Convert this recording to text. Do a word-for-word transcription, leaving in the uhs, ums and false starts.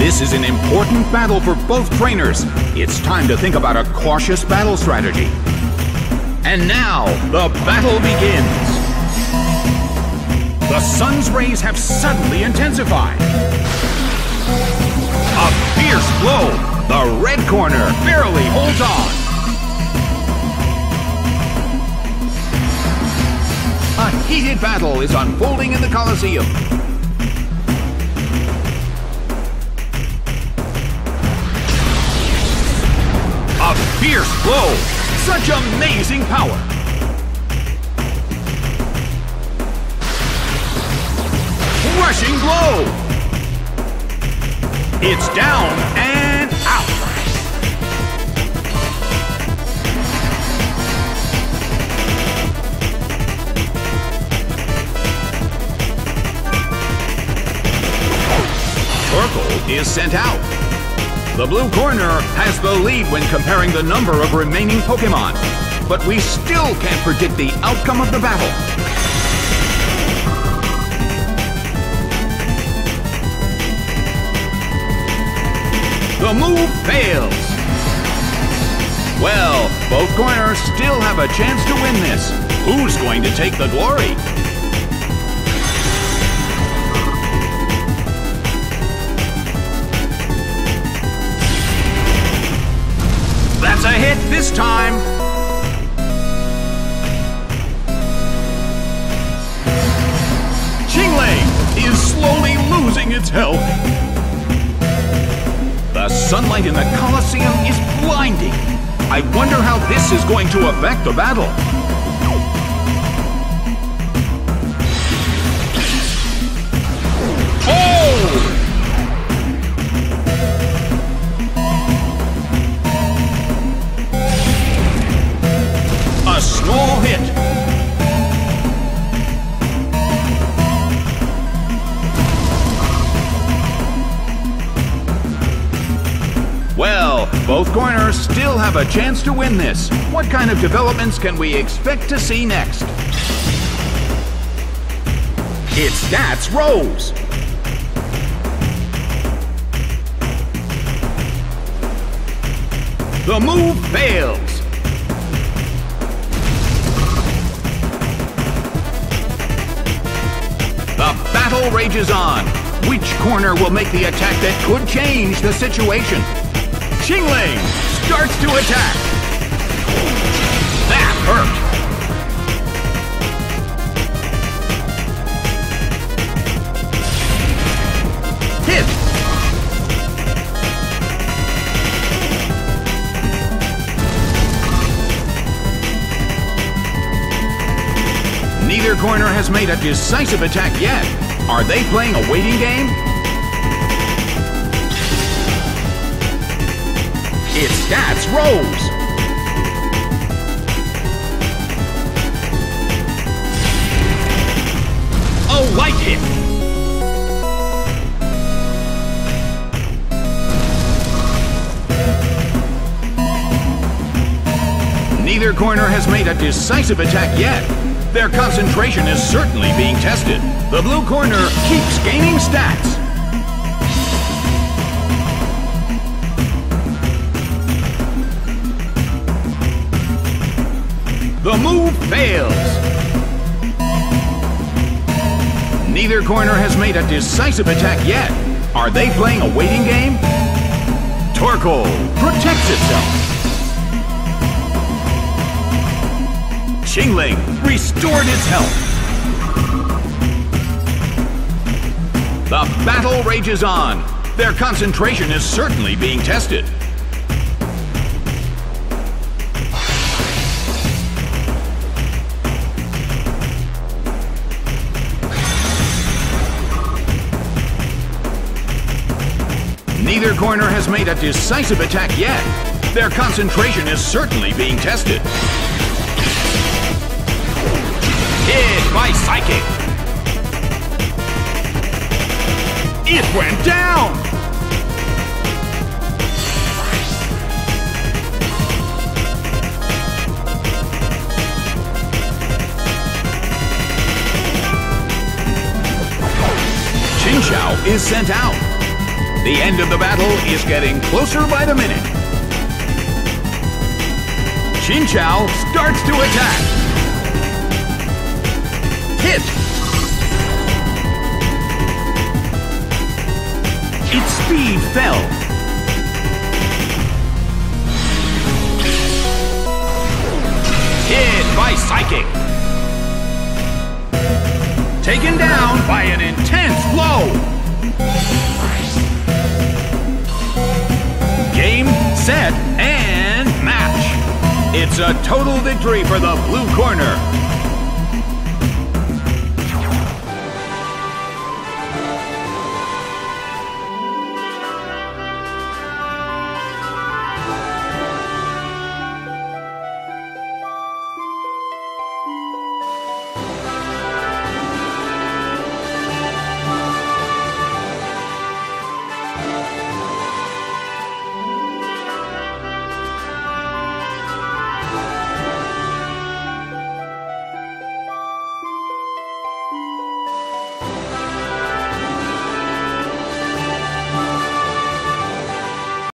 This is an important battle for both trainers. It's time to think about a cautious battle strategy. And now, the battle begins. The sun's rays have suddenly intensified. A fierce blow. The red corner barely holds on. A heated battle is unfolding in the Colosseum. A fierce blow. Such amazing power. Rushing blow. It's down and out. Torkoal is sent out. The blue corner has the lead when comparing the number of remaining Pokémon, but we still can't predict the outcome of the battle. The move fails. Well, both corners still have a chance to win this. Who's going to take the glory? That's a hit this time. Chingling is slowly losing its health. The sunlight in the Colosseum is blinding. I wonder how this is going to affect the battle. Oh! A small hit. Well, both corners still have a chance to win this. What kind of developments can we expect to see next? Its stats rose. The move fails. The battle rages on. Which corner will make the attack that could change the situation? Chingling starts to attack. That hurt. Hit. Neither corner has made a decisive attack yet. Are they playing a waiting game? Its stats rose. A light hit. Neither corner has made a decisive attack yet. Their concentration is certainly being tested. The blue corner keeps gaining stats. The move fails. Neither corner has made a decisive attack yet. Are they playing a waiting game? Torkoal protects itself. Chingling restored its health. The battle rages on. Their concentration is certainly being tested. Neither corner has made a decisive attack yet. Their concentration is certainly being tested. Hit by Psychic. It went down! Chinchou is sent out. The end of the battle is getting closer by the minute. Chinchou starts to attack. Hit! Its speed fell. Hit by Psychic. Taken down by an intense blow. Game, set, and match. It's a total victory for the blue corner.